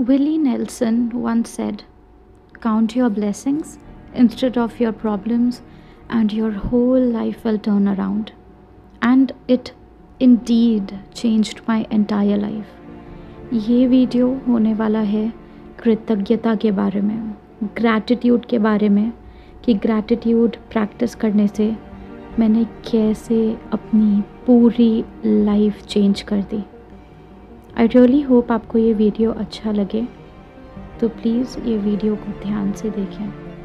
Willie Nelson once said, "Count your blessings instead of your problems, and your whole life will turn around." And it indeed changed my entire life. ये video होने वाला है कृतज्ञता के बारे में, gratitude के बारे में, कि ग्रैटिट्यूड प्रैक्टिस करने से मैंने कैसे अपनी पूरी लाइफ चेंज कर दी। आई रियली होप आपको ये वीडियो अच्छा लगे, तो प्लीज़ ये वीडियो को ध्यान से देखें।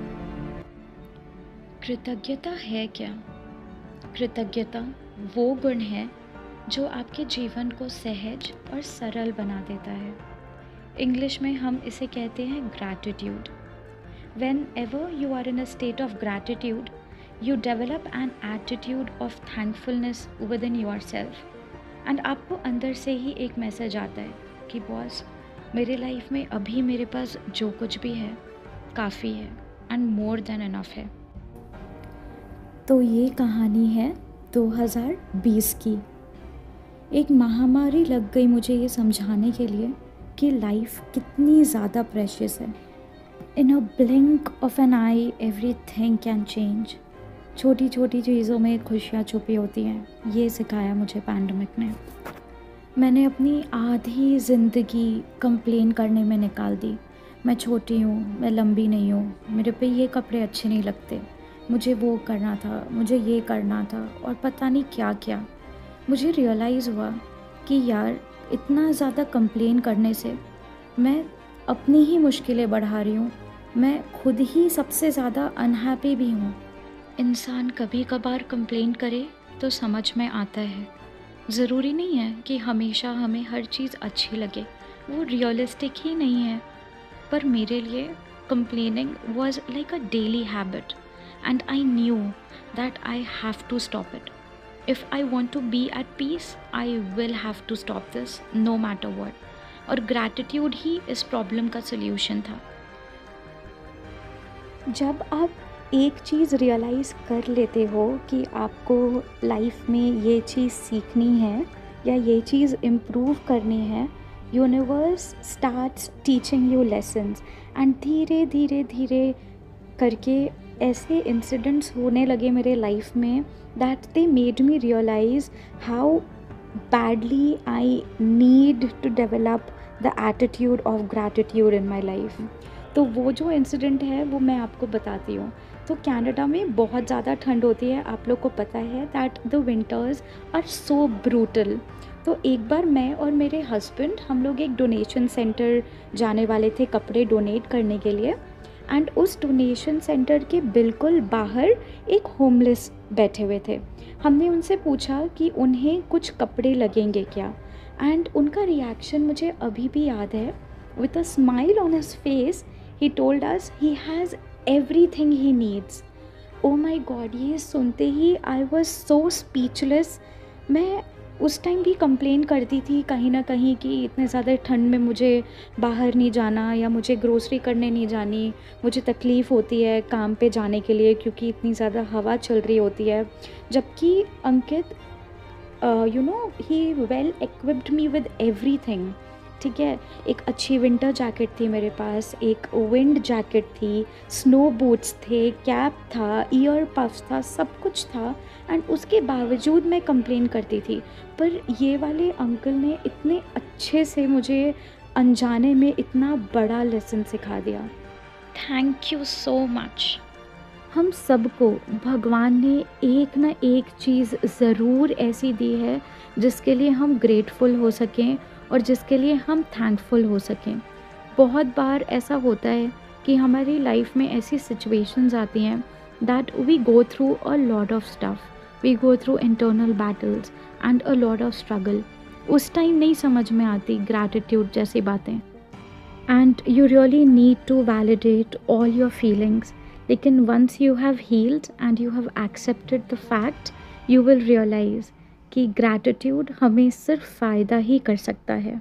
कृतज्ञता है क्या? कृतज्ञता वो गुण है जो आपके जीवन को सहज और सरल बना देता है। इंग्लिश में हम इसे कहते हैं gratitude. Whenever you are in a state of gratitude, you develop an attitude of thankfulness within yourself. And आपको अंदर से ही एक मैसेज आता है कि बॉस, मेरे लाइफ में अभी मेरे पास जो कुछ भी है काफ़ी है एंड मोर देन इनफ है। तो ये कहानी है 2020 की। एक महामारी लग गई मुझे ये समझाने के लिए कि लाइफ कितनी ज़्यादा प्रेशियस है। In a blink of an eye everything can change. छोटी छोटी चीज़ों में खुशियाँ छुपी होती हैं, ये सिखाया मुझे पैंडमिक ने। मैंने अपनी आधी ज़िंदगी कंप्लेन करने में निकाल दी। मैं छोटी हूँ, मैं लंबी नहीं हूँ, मेरे पे ये कपड़े अच्छे नहीं लगते, मुझे वो करना था, मुझे ये करना था, और पता नहीं क्या क्या। मुझे रियलाइज़ हुआ कि यार इतना ज़्यादा कंप्लेन करने से मैं अपनी ही मुश्किलें बढ़ा रही हूँ, मैं खुद ही सबसे ज़्यादा अनहैप्पी भी हूँ। इंसान कभी कभार कंप्लेन करे तो समझ में आता है। ज़रूरी नहीं है कि हमेशा हमें हर चीज़ अच्छी लगे, वो रियलिस्टिक ही नहीं है। पर मेरे लिए complaining was like a daily habit and I knew that I have to stop it. If I want to be at peace, I will have to stop this no matter what. और gratitude ही इस problem का solution था। जब आप एक चीज़ realise कर लेते हो कि आपको लाइफ में ये चीज़ सीखनी है या ये चीज़ इम्प्रूव करनी है, universe starts teaching you lessons. And धीरे धीरे धीरे करके ऐसे इंसिडेंट्स होने लगे मेरे लाइफ में that they made me realise how badly I need to develop the attitude of gratitude in my life। तो वो जो इंसिडेंट है वो मैं आपको बताती हूँ। तो कनाडा में बहुत ज़्यादा ठंड होती है, आप लोग को पता है that the winters are so brutal. तो एक बार मैं और मेरे हस्बैंड हम लोग एक डोनेशन सेंटर जाने वाले थे कपड़े डोनेट करने के लिए। एंड उस डोनेशन सेंटर के बिल्कुल बाहर एक होमलेस बैठे हुए थे। हमने उनसे पूछा कि उन्हें कुछ कपड़े लगेंगे क्या, एंड उनका रिएक्शन मुझे अभी भी याद है। With a smile on his face he told us he has everything he needs. Oh my god, ये सुनते ही आई वॉज सो स्पीचलेस। मैं उस टाइम भी कंप्लेन करती थी कहीं ना कहीं कि इतने ज़्यादा ठंड में मुझे बाहर नहीं जाना या मुझे ग्रोसरी करने नहीं जानी, मुझे तकलीफ़ होती है काम पे जाने के लिए क्योंकि इतनी ज़्यादा हवा चल रही होती है। जबकि Ankit he well equipped me with everything. ठीक है, एक अच्छी विंटर जैकेट थी मेरे पास, एक विंड जैकेट थी, स्नो बूट्स थे, कैप था, ईयर पफ्स था, सब कुछ था। एंड उसके बावजूद मैं कंप्लेन करती थी। पर ये वाले अंकल ने इतने अच्छे से मुझे अनजाने में इतना बड़ा लेसन सिखा दिया। Thank you so much. हम सबको भगवान ने एक ना एक चीज़ ज़रूर ऐसी दी है जिसके लिए हम ग्रेटफुल हो सकें और जिसके लिए हम थैंकफुल हो सकें। बहुत बार ऐसा होता है कि हमारी लाइफ में ऐसी सिचुएशंस आती हैं that we go through a lot of stuff, we go through internal battles and a lot of struggle. उस टाइम नहीं समझ में आती ग्रैटिट्यूड जैसी बातें, and you really need to validate all your feelings. लेकिन once you have healed and you have accepted the fact, you will realise कि gratitude हमें सिर्फ फ़ायदा ही कर सकता है।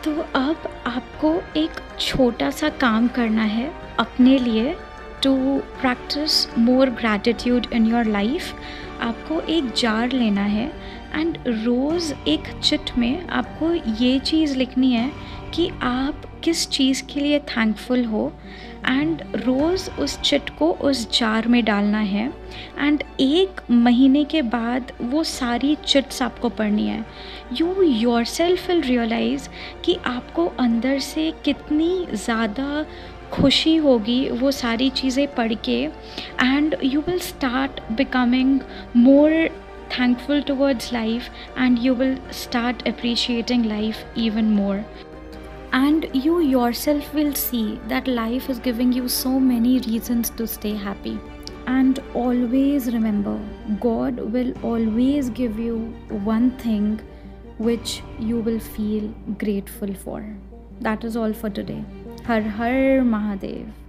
तो अब आपको एक छोटा सा काम करना है अपने लिए to practise more gratitude in your life. आपको एक जार लेना है एंड रोज़ एक चिट में आपको ये चीज़ लिखनी है कि आप किस चीज़ के लिए थैंकफुल हो, एंड रोज़ उस चिट को उस जार में डालना है। एंड 1 महीने के बाद वो सारी चिट्स आपको पढ़नी है। यू योरसेल्फ विल रियलाइज़ कि आपको अंदर से कितनी ज़्यादा खुशी होगी वो सारी चीज़ें पढ़ के, and you will start becoming more thankful towards life, and you will start appreciating life even more, and you yourself will see that life is giving you so many reasons to stay happy. And always remember, God will always give you one thing which you will feel grateful for. That is all for today. Har Har Mahadev.